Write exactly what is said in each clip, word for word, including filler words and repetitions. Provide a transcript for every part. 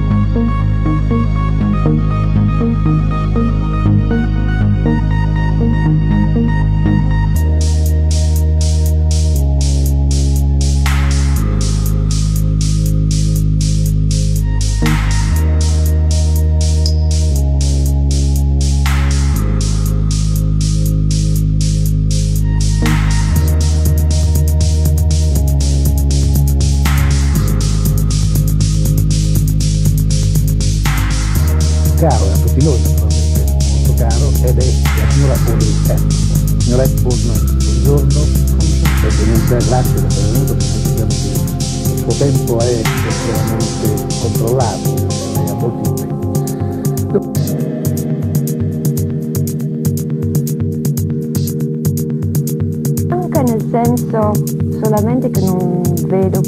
Caro a tutti noi, naturalmente, molto caro, ed è la signora Audrey Hepburn. Signora Hepburn, buongiorno, benvenuta, grazie per essere venuto, perché sappiamo che il suo tempo è veramente controllato, lei ha molti impegni. Anche nel senso solamente che non vedo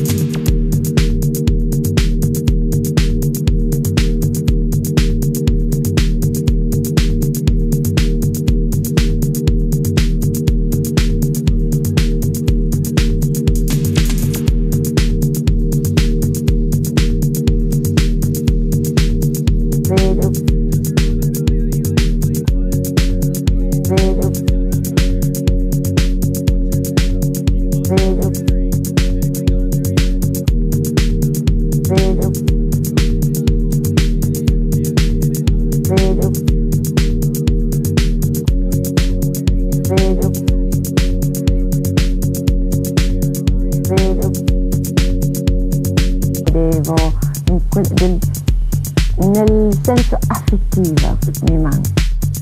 Del, nel senso affettiva mi manca.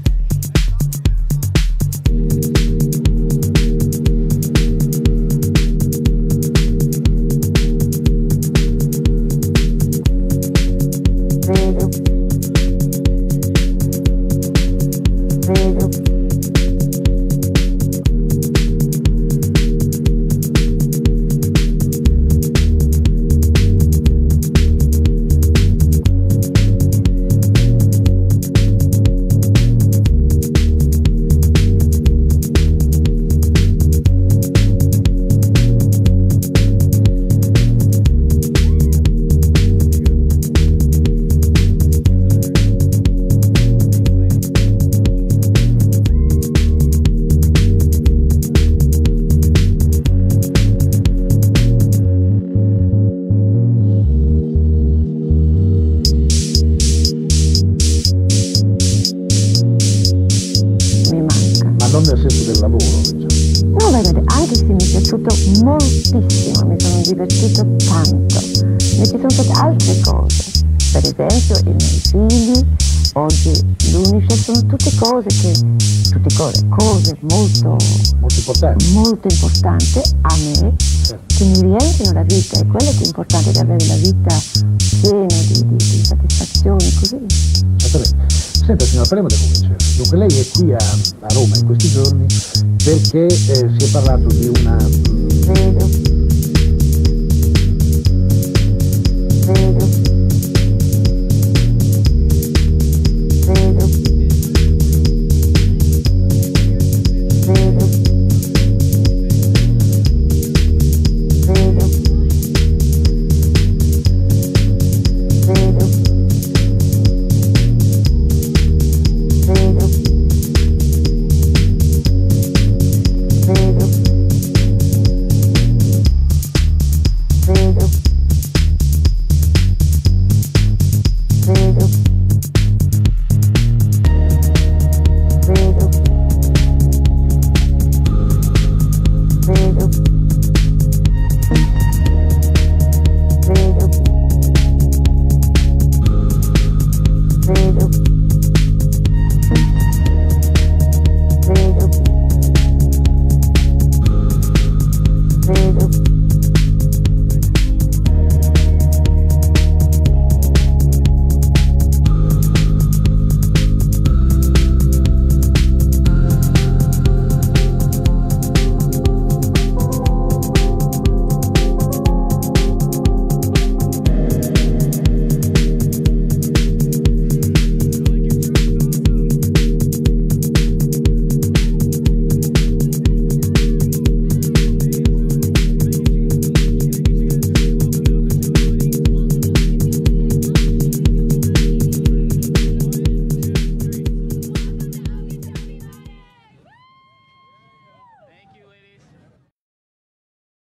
Vedo, vedo, non nel senso del lavoro, diciamo. No, vedete, anche se mi è piaciuto moltissimo, mi sono divertito tanto, ne ci sono state altre cose, per esempio i miei figli, oggi l'Unicef, sono tutte cose che, tutte cose, cose molto, molto importanti, molto importanti a me, certo, che mi riempiono la vita, e quello che è importante, di avere la vita piena di, di, di soddisfazioni, così. Certamente. Senta signora, parliamo del concerto. Dunque lei è qui a, a Roma in questi giorni perché eh, si è parlato di una... Vedo.